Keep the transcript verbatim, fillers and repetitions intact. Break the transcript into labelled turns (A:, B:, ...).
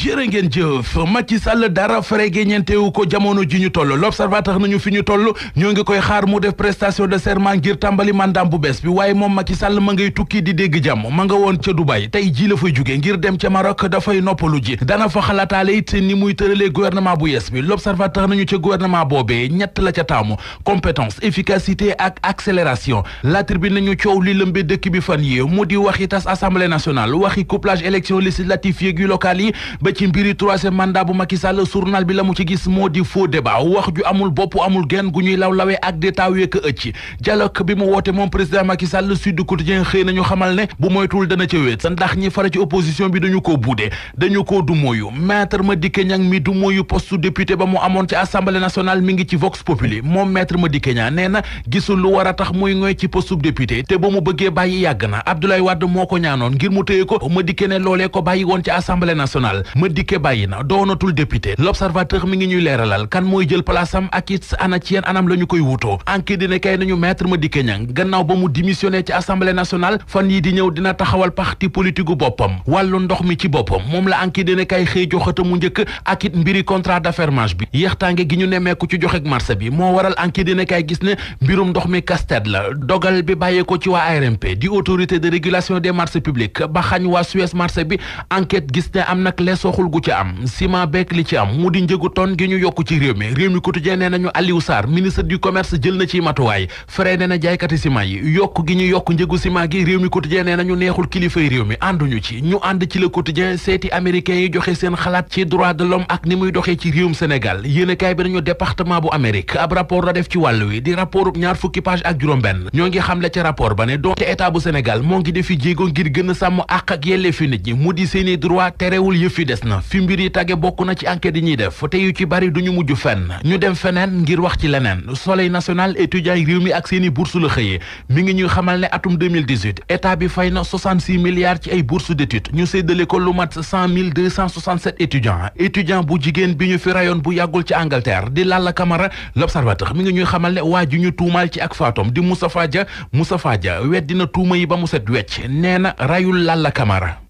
A: jërë ngeen jëf Macky Sall dara frege ñeentewu ko jamono ji ñu toll l'observateur nañu fi ñu toll ñoo ngi koy xaar mu def prestation de serment ngir tàmbali mandat bu bees bi waaye moom Macky Sall ma ngay tukki di dégg jàmm ma nga woon ca Dubaï tey ji la fay jóge ngir dem ca Maroc dafay noppalu ji dana fa xalaataale it ni muy tëralee gouvernement bu yees bi l'observateur nañu ca gouvernement boobee ñett la ca taamu compétence efficacité ak accélération la tribune nañu coow li lëmbe dëkk bi fan yi mu di waxi tas assemblée nationale waxi couplage élection législative yeeg yu locales yi ba ci mbiri troisième mandat bu Macky Sall journal bi la mu ci gis moo di faux débat wax ju amul bopp amul genn gu ñuy law lawee ak détaw yeek ëcc dialogue bi mu woote moom président Macky Sall Sud Quotidien xëy nañu xamal ne bu moytul dana ca wéet ndax ñi fara ci opposition bi dañu ko buude dañu ko du moyu maître Madické Niang mi du moyu poste député ba mu amoon ci assemblée nationale mi ngi ci Vox Populi moom maître Madické Niang nee na gisul lu war a tax muy ngoy ci poste député te ba mu bëggee bàyyi yàgg na Abdoulaye Wade moo ko ñaanoon ngir mu téye ko Madické ne loolee ko bàyyi woon ci assemblée nationale Madické bàyyi na doonatul député l'observateur mi ngi ñuy leeralal kan mooy jël place am ak it ana ci yeen anam la ñu koy wutoo enquête dina kay nañu maître Madické Niang gannaaw ba mu démissionné ci assemblée nationale fan yi di ñëw dina taxawal parti politique gu boppam wàllu ndox mi ci boppam moom la enquête dina kay xëy joxata mu njëkk ak it mbiri contrat d'affermage bi yéextaange gi ñu nemmeeku ci joxek marché bi moo waral enquête dina kay gis ne mbirum ndox mi casse-tête la dogal bi bàyyee ko ci waa A R M P di autorité de régulation des marchés publics ba xañ waa Suez marché bi enquête gis ne am nag lees waxul gu ci am ciment beek li ci am mu di njëgu ton gi ñu yokk ci réew mi réew mi quotidien nee nañu Aliou Sarr ministre du commerce jël na ci matuwaay freiné na jaaykati ciment yi yokk gi ñu yokk njëgu ciment gi réew mi quotidien nee nañu neexul kilifay réew mi ànduñu ci ñu ànd ci le quotidien seeti américains yi joxe seen xalaat ci droit de l'homme ak ni muy doxee ci réewum Sénégal yéenekaay bi nañu département bu Amérique ab rapport la def ci wàll wi di rapport ñaar fukki page ak juróom benn ñoo ngi xamle ci rapport ba ne doonte état bu Sénégal moo ngi defi jéego ngir gën a sàmm àq ak yelleefi nit ñi mu di seeni droit terewul yëf yi des na fi mbir yi tàgge bokk na ci enquête yi ñuy def te yu ci bari duñu mujj fenn ñu dem feneen ngir wax ci leneen Soleil national étudiants yi réew mi ak seeni bourse la xëyee mi ngi ñuy xamal ne atum deux mille dix-huit état bi fay na soixante-six milliards ci ay bourse d'études ñu séddale ko lu mat cent mille deux cent soixante-sept étudiants étudiant bu jigéen bi ñu fi rayoon bu yàggul ci Angleterre di Lalla Camara l'observateur mi ngi ñuy xamal ne waa ji ñu tuumaal ci ak faatom di Moustapha Dia Moustapha Dia weddina tuuma yi ba mu set wecc nee na rayul Lalla Camara